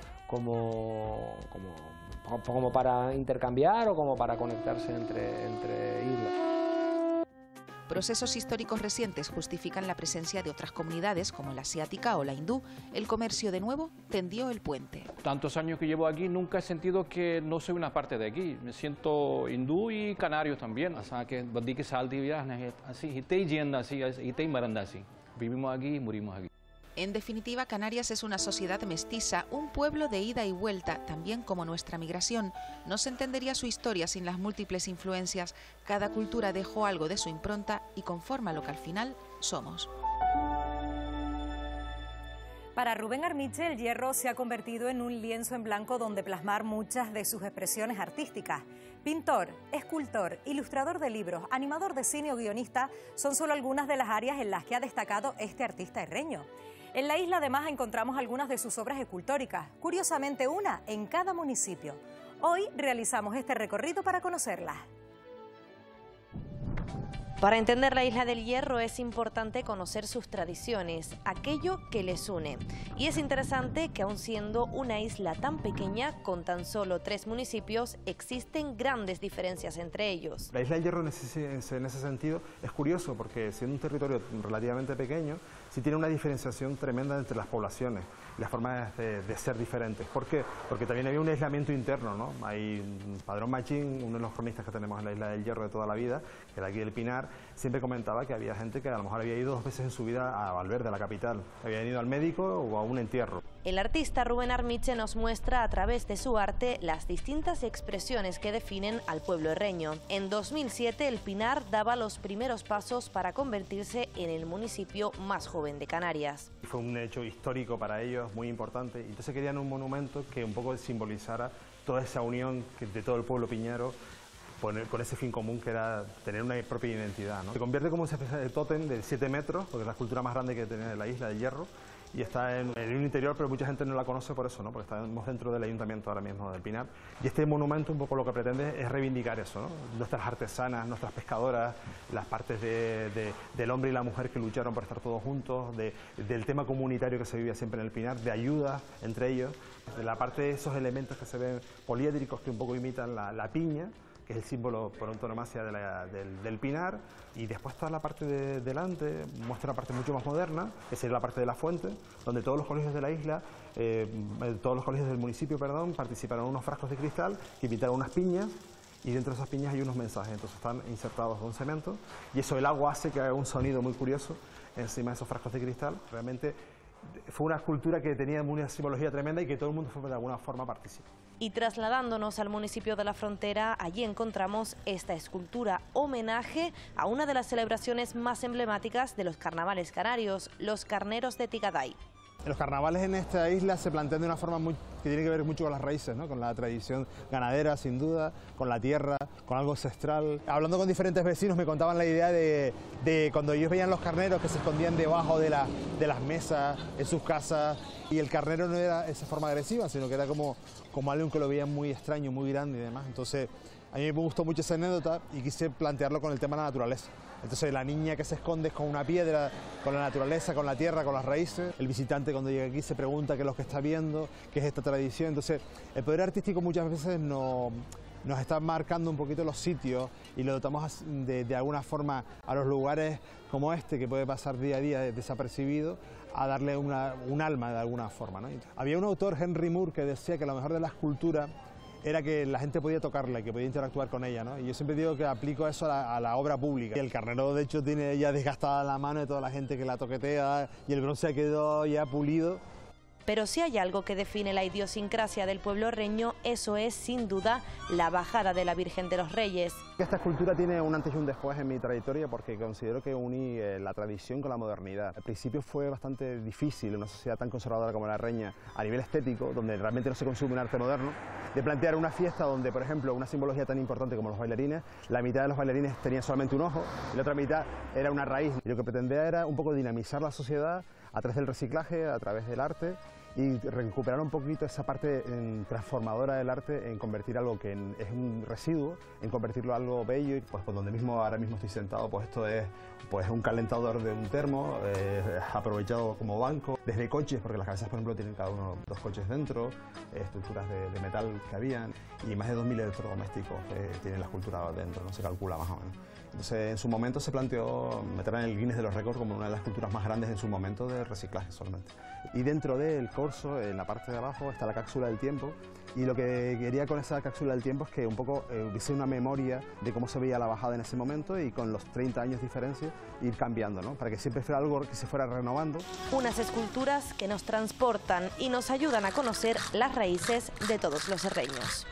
Como, como, como para intercambiar o como para conectarse entre, entre islas. Procesos históricos recientes justifican la presencia de otras comunidades como la asiática o la hindú. El comercio de nuevo tendió el puente. Tantos años que llevo aquí nunca he sentido que no soy una parte de aquí. Me siento hindú y canario también. O sea que badi que salti viajes así, y te yendo así, y te maranda así. Vivimos aquí y morimos aquí. En definitiva, Canarias es una sociedad mestiza, un pueblo de ida y vuelta, también como nuestra migración. No se entendería su historia sin las múltiples influencias. Cada cultura dejó algo de su impronta y conforma lo que al final somos. Para Rubén Armiche, el hierro se ha convertido en un lienzo en blanco donde plasmar muchas de sus expresiones artísticas. Pintor, escultor, ilustrador de libros, animador de cine o guionista son solo algunas de las áreas en las que ha destacado este artista herreño. En la isla además encontramos algunas de sus obras escultóricas, curiosamente una en cada municipio. Hoy realizamos este recorrido para conocerlas. Para entender la Isla del Hierro es importante conocer sus tradiciones, aquello que les une. Y es interesante que aun siendo una isla tan pequeña, con tan solo tres municipios, existen grandes diferencias entre ellos. La Isla del Hierro en ese, en ese sentido es curioso porque siendo un territorio relativamente pequeño, sí tiene una diferenciación tremenda entre las poblaciones y las formas de, de ser diferentes. ¿Por qué? Porque también había un aislamiento interno, ¿no? Hay Padrón Machín, uno de los cronistas que tenemos en la Isla del Hierro de toda la vida, que era aquí del Pinar, siempre comentaba que había gente que a lo mejor había ido dos veces en su vida a Valverde, a la capital. Habían ido al médico o a un entierro. El artista Rubén Armiche nos muestra a través de su arte las distintas expresiones que definen al pueblo herreño. En dos mil siete el Pinar daba los primeros pasos para convertirse en el municipio más joven de Canarias. Fue un hecho histórico para ellos, muy importante, y entonces querían un monumento que un poco simbolizara toda esa unión de todo el pueblo piñero con ese fin común que era tener una propia identidad, ¿no? Se convierte como una especie de tótem de siete metros, porque es la escultura más grande que tiene la Isla del Hierro, y está en, en un interior, pero mucha gente no la conoce por eso, ¿no? Porque estamos dentro del ayuntamiento ahora mismo del Pinar, y este monumento un poco lo que pretende es reivindicar eso, ¿no? Nuestras artesanas, nuestras pescadoras, las partes de, de, del hombre y la mujer que lucharon por estar todos juntos, de, del tema comunitario que se vivía siempre en el Pinar, de ayuda entre ellos, de la parte de esos elementos que se ven poliédricos que un poco imitan la, la piña, que es el símbolo por antonomasia de la, del, del Pinar, y después toda la parte de delante muestra una parte mucho más moderna, que sería la parte de la fuente, donde todos los colegios de la isla, eh, todos los colegios del municipio, perdón, participaron en unos frascos de cristal que imitaron unas piñas, y dentro de esas piñas hay unos mensajes, entonces están insertados con cemento, y eso el agua hace que haga un sonido muy curioso encima de esos frascos de cristal. Realmente fue una escultura que tenía una simbología tremenda y que todo el mundo fue de alguna forma participó. Y trasladándonos al municipio de La Frontera, allí encontramos esta escultura homenaje a una de las celebraciones más emblemáticas de los carnavales canarios, los carneros de Tigaday. Los carnavales en esta isla se plantean de una forma muy, que tiene que ver mucho con las raíces, ¿no? Con la tradición ganadera, sin duda, con la tierra, con algo ancestral. Hablando con diferentes vecinos me contaban la idea de, de cuando ellos veían los carneros que se escondían debajo de, la, de las mesas, en sus casas, y el carnero no era esa forma agresiva, sino que era como, como algo que lo veían muy extraño, muy grande y demás. Entonces a mí me gustó mucho esa anécdota y quise plantearlo con el tema de la naturaleza. Entonces la niña que se esconde es con una piedra, con la naturaleza, con la tierra, con las raíces. El visitante cuando llega aquí se pregunta qué es lo que está viendo, qué es esta tradición. Entonces el poder artístico muchas veces no, nos está marcando un poquito los sitios y lo dotamos de, de alguna forma a los lugares como este, que puede pasar día a día desapercibido, a darle una, un alma de alguna forma, ¿no? Había un autor, Henry Moore, que decía que lo mejor de la escultura era que la gente podía tocarla, que podía interactuar con ella, ¿no? Y yo siempre digo que aplico eso a la, a la obra pública. Y el carnero, de hecho, tiene ya desgastada la mano de toda la gente que la toquetea y el bronce quedó ya pulido. Pero si hay algo que define la idiosincrasia del pueblo herreño, eso es, sin duda, la bajada de la Virgen de los Reyes. Esta escultura tiene un antes y un después en mi trayectoria porque considero que uní eh, la tradición con la modernidad. Al principio fue bastante difícil, en una sociedad tan conservadora como la herreña, a nivel estético, donde realmente no se consume un arte moderno, de plantear una fiesta donde, por ejemplo, una simbología tan importante como los bailarines, la mitad de los bailarines tenía solamente un ojo y la otra mitad era una raíz. Y lo que pretendía era un poco dinamizar la sociedad a través del reciclaje, a través del arte, y recuperar un poquito esa parte en, transformadora del arte en convertir algo que en, es un residuo, en convertirlo a algo bello. Y pues, pues donde mismo ahora mismo estoy sentado, pues esto es pues un calentador de un termo, eh, aprovechado como banco, desde coches, porque las cabezas por ejemplo tienen cada uno dos coches dentro, eh, estructuras de, de metal que habían, y más de dos mil electrodomésticos eh, tienen la escultura dentro, no se calcula más o menos. Entonces en su momento se planteó meterla en el Guinness de los récords como una de las esculturas más grandes en su momento de reciclaje solamente. Y dentro del corso, en la parte de abajo, está la cápsula del tiempo, y lo que quería con esa cápsula del tiempo es que un poco eh, hubiese una memoria de cómo se veía la bajada en ese momento y con los treinta años de diferencia ir cambiando, ¿no? Para que siempre fuera algo que se fuera renovando. Unas esculturas que nos transportan y nos ayudan a conocer las raíces de todos los herreños.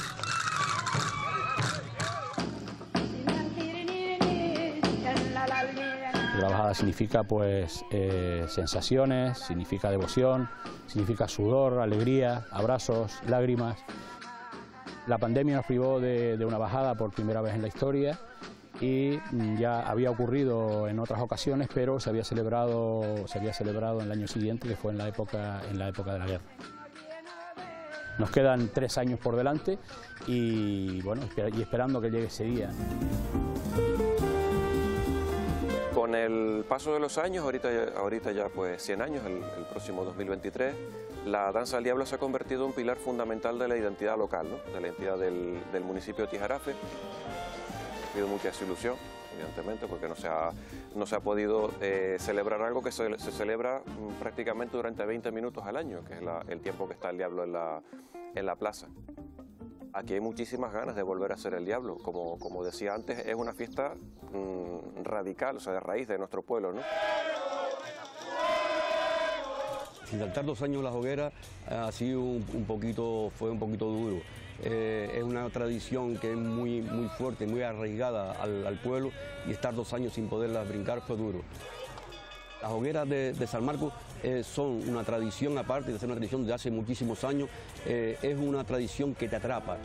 La bajada significa pues eh, sensaciones, significa devoción, significa sudor, alegría, abrazos, lágrimas. La pandemia nos privó de, de una bajada por primera vez en la historia y ya había ocurrido en otras ocasiones, pero se había celebrado, se había celebrado en el año siguiente, que fue en la época, en la época de la guerra. Nos quedan tres años por delante y, bueno, y esperando que llegue ese día. Con el paso de los años, ahorita, ahorita ya pues cien años, el, el próximo dos mil veintitrés, la danza del diablo se ha convertido en un pilar fundamental de la identidad local, ¿no? De la identidad del, del municipio de Tijarafe. Ha habido mucha desilusión, evidentemente, porque no se ha, no se ha podido eh, celebrar algo que se, se celebra mm, prácticamente durante veinte minutos al año, que es la, el tiempo que está el diablo en la, en la plaza. Aquí hay muchísimas ganas de volver a ser el diablo. Como, como decía antes, es una fiesta mmm, radical, o sea, de raíz de nuestro pueblo, ¿no? Sin saltar dos años las hogueras ha sido un, un poquito, fue un poquito duro. Eh, es una tradición que es muy, muy fuerte, muy arraigada al, al pueblo, y estar dos años sin poderla brincar fue duro. Las hogueras de, de San Marcos eh, son una tradición, aparte de ser una tradición de hace muchísimos años, eh, es una tradición que te atrapa.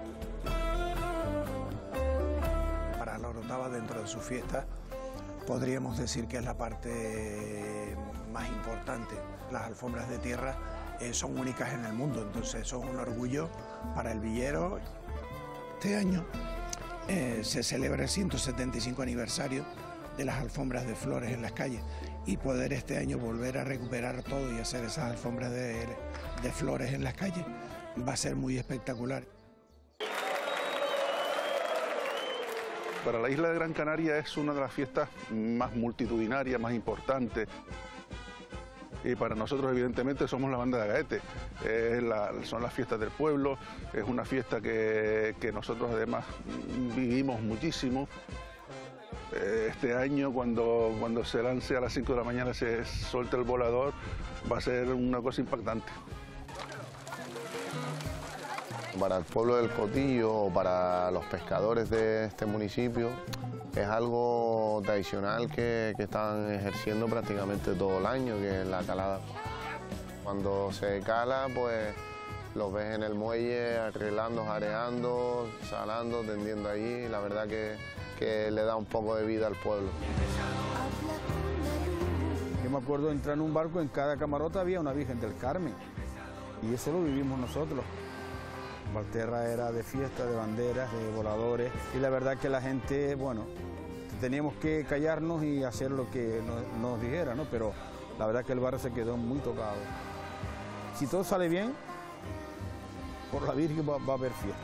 Para la Orotava, dentro de su fiesta, podríamos decir que es la parte más importante. Las alfombras de tierra eh, son únicas en el mundo, entonces son un orgullo para el villero. Este año eh, se celebra el ciento setenta y cinco aniversario de las alfombras de flores en las calles, y poder este año volver a recuperar todo y hacer esas alfombras de, de flores en las calles va a ser muy espectacular. Para la isla de Gran Canaria es una de las fiestas más multitudinarias, más importantes. Y para nosotros, evidentemente, somos la banda de Agaete. Es la, son las fiestas del pueblo, es una fiesta que, que nosotros además vivimos muchísimo. Este año, cuando, cuando se lance a las cinco de la mañana, se suelta el volador, va a ser una cosa impactante. Para el pueblo del Cotillo o para los pescadores de este municipio es algo tradicional que, que están ejerciendo prácticamente todo el año, que es la calada. Cuando se cala, pues los ves en el muelle arreglando, jareando, salando, tendiendo allí. La verdad que, que le da un poco de vida al pueblo. Yo me acuerdo de entrar en un barco, en cada camarota había una Virgen del Carmen, y eso lo vivimos nosotros. Valterra era de fiesta, de banderas, de voladores, y la verdad que la gente, bueno, teníamos que callarnos y hacer lo que nos, nos dijera, ¿no? Pero la verdad que el barrio se quedó muy tocado. Si todo sale bien, por la Virgen va, va a haber fiesta.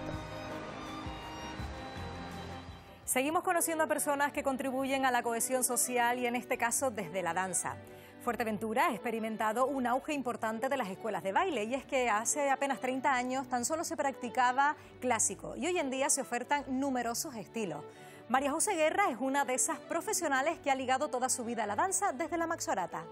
Seguimos conociendo a personas que contribuyen a la cohesión social, y en este caso desde la danza. Fuerteventura ha experimentado un auge importante de las escuelas de baile, y es que hace apenas treinta años tan solo se practicaba clásico, y hoy en día se ofertan numerosos estilos. María José Guerra es una de esas profesionales que ha ligado toda su vida a la danza desde la Maxorata.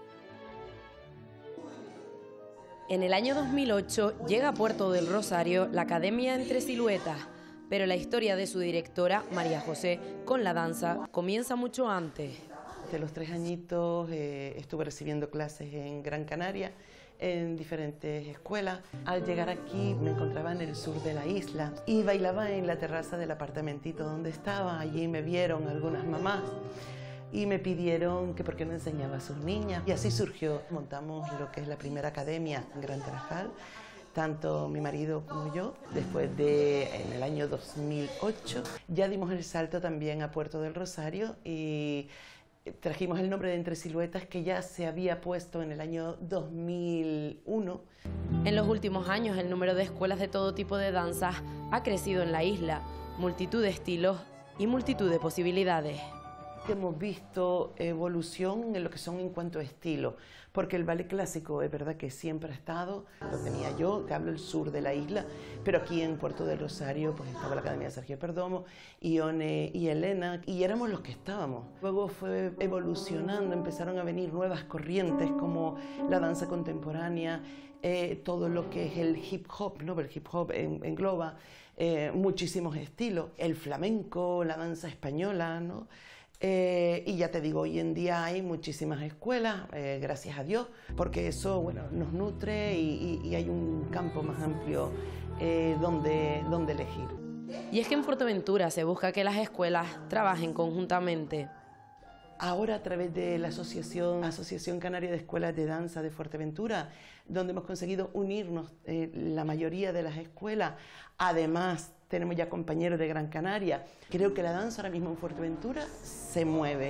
En el año dos mil ocho llega a Puerto del Rosario la Academia Entre Siluetas, pero la historia de su directora, María José, con la danza comienza mucho antes. De los tres añitos eh, estuve recibiendo clases en Gran Canaria, en diferentes escuelas. Al llegar aquí me encontraba en el sur de la isla y bailaba en la terraza del apartamentito donde estaba. Allí me vieron algunas mamás y me pidieron que por qué no enseñaba a sus niñas. Y así surgió. Montamos lo que es la primera academia en Gran Tarajal, tanto mi marido como yo. Después de, en el año dos mil ocho, ya dimos el salto también a Puerto del Rosario y trajimos el nombre de Entre Siluetas, que ya se había puesto en el año dos mil uno. En los últimos años el número de escuelas de todo tipo de danzas ha crecido en la isla, multitud de estilos y multitud de posibilidades. Hemos visto evolución en lo que son en cuanto a estilo, porque el ballet clásico es verdad que siempre ha estado, lo tenía yo, te hablo del sur de la isla, pero aquí en Puerto del Rosario pues estaba la Academia de Sergio Perdomo, Ione y Elena, y éramos los que estábamos. Luego fue evolucionando, empezaron a venir nuevas corrientes como la danza contemporánea, eh, todo lo que es el hip hop, ¿no? El hip hop en, engloba eh, muchísimos estilos, el flamenco, la danza española, ¿no? Eh, y ya te digo, hoy en día hay muchísimas escuelas, eh, gracias a Dios, porque eso, bueno, nos nutre y, y, y hay un campo más amplio eh, donde, donde elegir. Y es que en Fuerteventura se busca que las escuelas trabajen conjuntamente. Ahora a través de la Asociación, Asociación Canaria de Escuelas de Danza de Fuerteventura, donde hemos conseguido unirnos eh, la mayoría de las escuelas, además tenemos ya compañeros de Gran Canaria. Creo que la danza ahora mismo en Fuerteventura se mueve,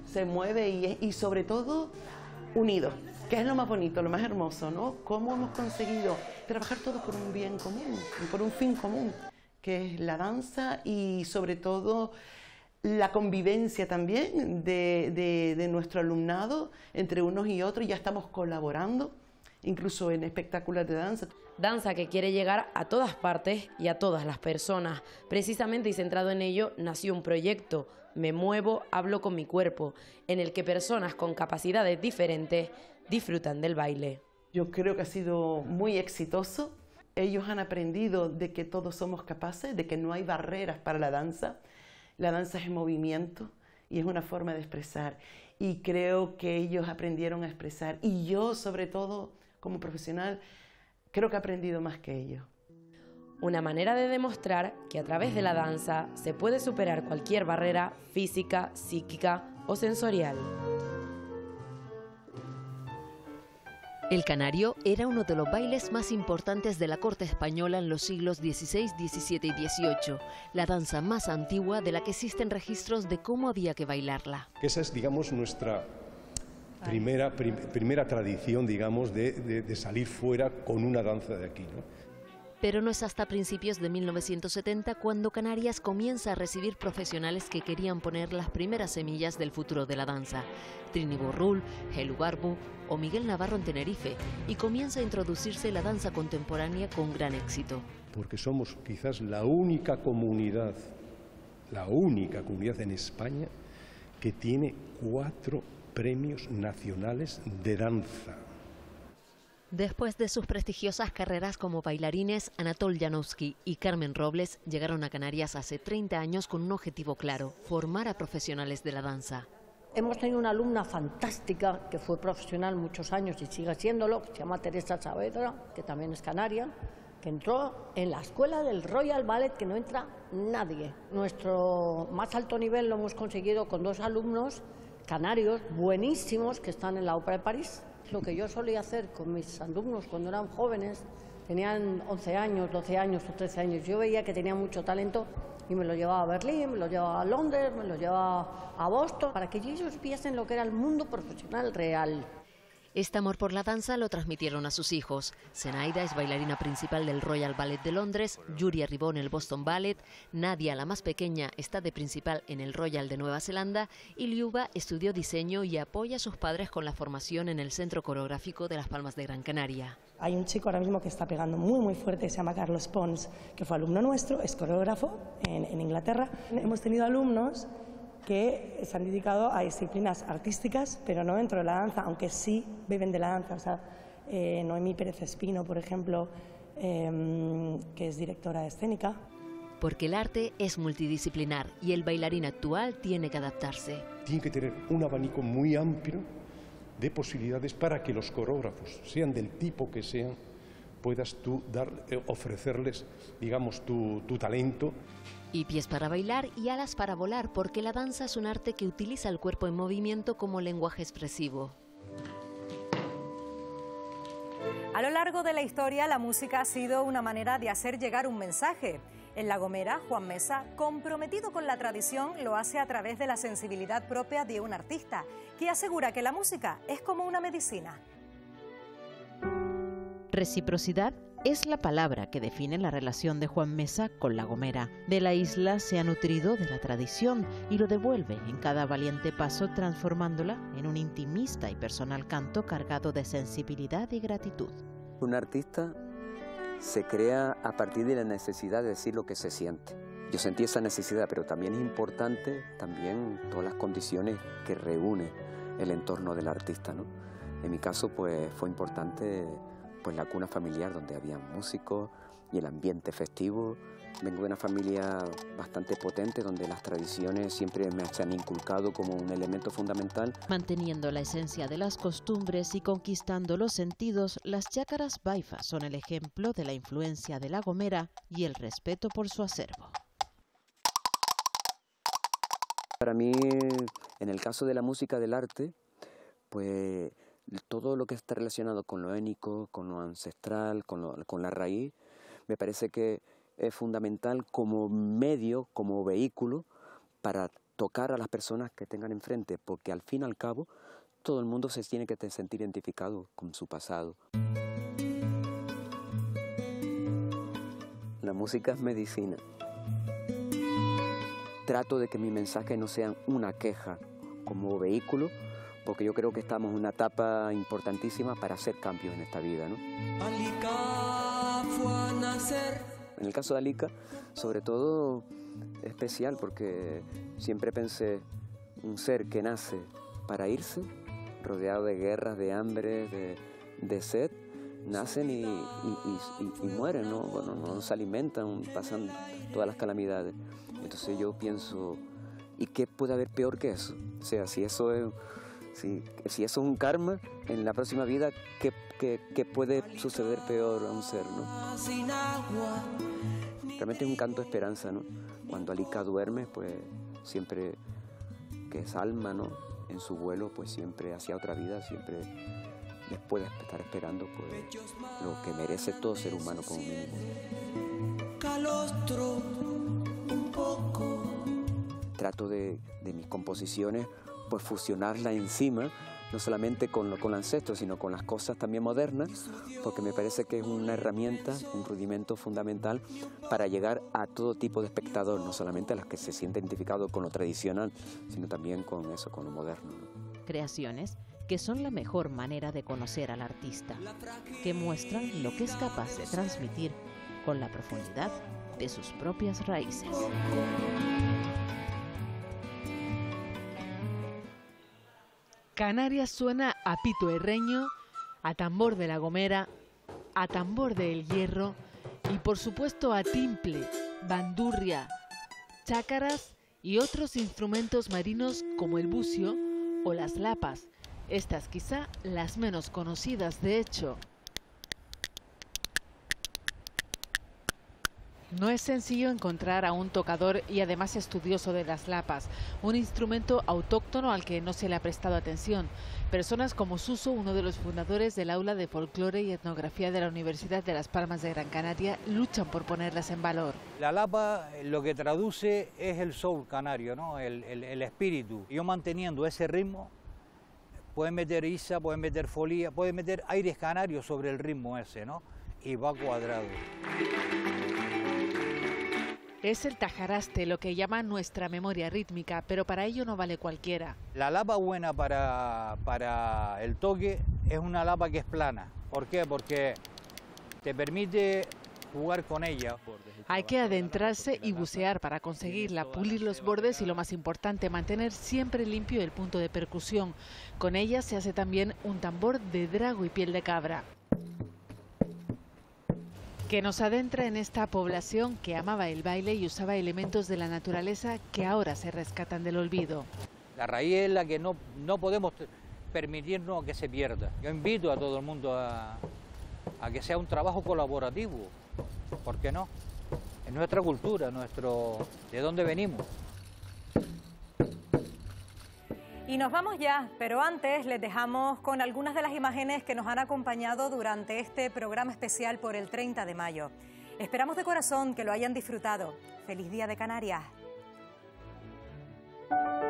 se mueve y, y sobre todo unido, que es lo más bonito, lo más hermoso, ¿no? Cómo hemos conseguido trabajar todos por un bien común, por un fin común, que es la danza y sobre todo la convivencia también de, de, de nuestro alumnado entre unos y otros. Ya estamos colaborando, incluso en espectáculos de danza. Danza que quiere llegar a todas partes y a todas las personas. Precisamente y centrado en ello nació un proyecto, Me Muevo, Hablo con mi Cuerpo, en el que personas con capacidades diferentes disfrutan del baile. Yo creo que ha sido muy exitoso. Ellos han aprendido de que todos somos capaces, de que no hay barreras para la danza. La danza es movimiento y es una forma de expresar. Y creo que ellos aprendieron a expresar. Y yo, sobre todo, como profesional, creo que he aprendido más que ellos. Una manera de demostrar que a través de la danza se puede superar cualquier barrera física, psíquica o sensorial. El canario era uno de los bailes más importantes de la corte española en los siglos dieciséis, diecisiete y dieciocho, la danza más antigua de la que existen registros de cómo había que bailarla. Esa es, digamos, nuestra primera, prim, primera tradición, digamos, de, de, de salir fuera con una danza de aquí, ¿no? Pero no es hasta principios de mil novecientos setenta cuando Canarias comienza a recibir profesionales que querían poner las primeras semillas del futuro de la danza. Trini Borrul, Helu Barbu o Miguel Navarro en Tenerife, y comienza a introducirse la danza contemporánea con gran éxito. Porque somos quizás la única comunidad, la única comunidad en España que tiene cuatro premios nacionales de danza. Después de sus prestigiosas carreras como bailarines, Anatol Janowski y Carmen Robles llegaron a Canarias hace treinta años con un objetivo claro: formar a profesionales de la danza. Hemos tenido una alumna fantástica que fue profesional muchos años y sigue siéndolo, que se llama Teresa Saavedra, que también es canaria, que entró en la escuela del Royal Ballet, que no entra nadie. Nuestro más alto nivel lo hemos conseguido con dos alumnos canarios buenísimos que están en la Ópera de París. Lo que yo solía hacer con mis alumnos cuando eran jóvenes, tenían once años, doce años o trece años, yo veía que tenían mucho talento y me lo llevaba a Berlín, me lo llevaba a Londres, me lo llevaba a Boston, para que ellos viesen lo que era el mundo profesional real. Este amor por la danza lo transmitieron a sus hijos. Zenaida es bailarina principal del Royal Ballet de Londres, Yuri arribó en el Boston Ballet, Nadia, la más pequeña, está de principal en el Royal de Nueva Zelanda y Liuba estudió diseño y apoya a sus padres con la formación en el Centro Coreográfico de Las Palmas de Gran Canaria. Hay un chico ahora mismo que está pegando muy muy fuerte, se llama Carlos Pons, que fue alumno nuestro, es coreógrafo en, en Inglaterra. Hemos tenido alumnos que se han dedicado a disciplinas artísticas, pero no dentro de la danza, aunque sí viven de la danza. O sea, eh, Noemí Pérez Espino, por ejemplo, eh, que es directora escénica. Porque el arte es multidisciplinar y el bailarín actual tiene que adaptarse. Tiene que tener un abanico muy amplio de posibilidades para que los coreógrafos, sean del tipo que sean, puedas tú dar, eh, ofrecerles, digamos, tu, tu talento. Y pies para bailar y alas para volar, porque la danza es un arte que utiliza el cuerpo en movimiento como lenguaje expresivo. A lo largo de la historia, la música ha sido una manera de hacer llegar un mensaje. En La Gomera, Juan Mesa, comprometido con la tradición, lo hace a través de la sensibilidad propia de un artista, que asegura que la música es como una medicina. Reciprocidad es la palabra que define la relación de Juan Mesa con La Gomera. De la isla se ha nutrido de la tradición y lo devuelve en cada valiente paso, transformándola en un intimista y personal canto cargado de sensibilidad y gratitud. Un artista se crea a partir de la necesidad de decir lo que se siente. Yo sentí esa necesidad, pero también es importante también todas las condiciones que reúne el entorno del artista, ¿no? En mi caso, pues fue importante pues la cuna familiar, donde había músicos y el ambiente festivo. Vengo de una familia bastante potente, donde las tradiciones siempre me han inculcado como un elemento fundamental. Manteniendo la esencia de las costumbres y conquistando los sentidos, las chácaras baifas son el ejemplo de la influencia de La Gomera y el respeto por su acervo. Para mí, en el caso de la música del arte, pues todo lo que está relacionado con lo étnico, con lo ancestral, con, lo, con la raíz, me parece que es fundamental como medio, como vehículo para tocar a las personas que tengan enfrente, porque al fin y al cabo todo el mundo se tiene que sentir identificado con su pasado. La música es medicina. Trato de que mi mensaje no sea una queja como vehículo, porque yo creo que estamos en una etapa importantísima para hacer cambios en esta vida, ¿no? Alica fue a nacer. En el caso de Alica, sobre todo especial, porque siempre pensé un ser que nace para irse, rodeado de guerras, de hambre, de, de sed, nacen y, y, y, y, y mueren, ¿no? Bueno, no se alimentan, pasan todas las calamidades. Entonces yo pienso, ¿y qué puede haber peor que eso? O sea, si eso es, si, si eso es un karma, en la próxima vida, ¿qué, qué, qué puede suceder peor a un ser, ¿no? Realmente es un canto de esperanza, ¿no? Cuando Alica duerme, pues siempre que es alma, ¿no? En su vuelo, pues siempre hacia otra vida, siempre después de estar esperando, pues lo que merece todo ser humano como mínimo. Calostro, un poco. Trato de, de mis composiciones, pues fusionarla encima, no solamente con, lo, con el ancestro, sino con las cosas también modernas, porque me parece que es una herramienta, un rudimento fundamental para llegar a todo tipo de espectador, no solamente a los que se sienten identificados con lo tradicional, sino también con eso, con lo moderno, ¿no? Creaciones que son la mejor manera de conocer al artista, que muestran lo que es capaz de transmitir con la profundidad de sus propias raíces. Canarias suena a pito herreño, a tambor de La Gomera, a tambor del Hierro y por supuesto a timple, bandurria, chácaras y otros instrumentos marinos como el bucio o las lapas, estas quizá las menos conocidas de hecho. No es sencillo encontrar a un tocador y además estudioso de las lapas, un instrumento autóctono al que no se le ha prestado atención. Personas como Suso, uno de los fundadores del aula de folclore y etnografía de la Universidad de Las Palmas de Gran Canaria, luchan por ponerlas en valor. La lapa lo que traduce es el soul canario, ¿no? el, el, el espíritu. Yo manteniendo ese ritmo, pueden meter isa, pueden meter folía, pueden meter aires canarios sobre el ritmo ese, ¿no? Y va cuadrado. Es el tajaraste, lo que llama nuestra memoria rítmica, pero para ello no vale cualquiera. La lapa buena para, para el toque es una lapa que es plana. ¿Por qué? Porque te permite jugar con ella. Hay que adentrarse y bucear para conseguirla, pulir los bordes y, lo más importante, mantener siempre limpio el punto de percusión. Con ella se hace también un tambor de drago y piel de cabra, que nos adentra en esta población que amaba el baile y usaba elementos de la naturaleza que ahora se rescatan del olvido. La raíz es la que no, no podemos permitirnos que se pierda. Yo invito a todo el mundo a, a que sea un trabajo colaborativo. ¿Por qué no? Es nuestra cultura, nuestro, de dónde venimos. Y nos vamos ya, pero antes les dejamos con algunas de las imágenes que nos han acompañado durante este programa especial por el treinta de mayo. Esperamos de corazón que lo hayan disfrutado. ¡Feliz Día de Canarias!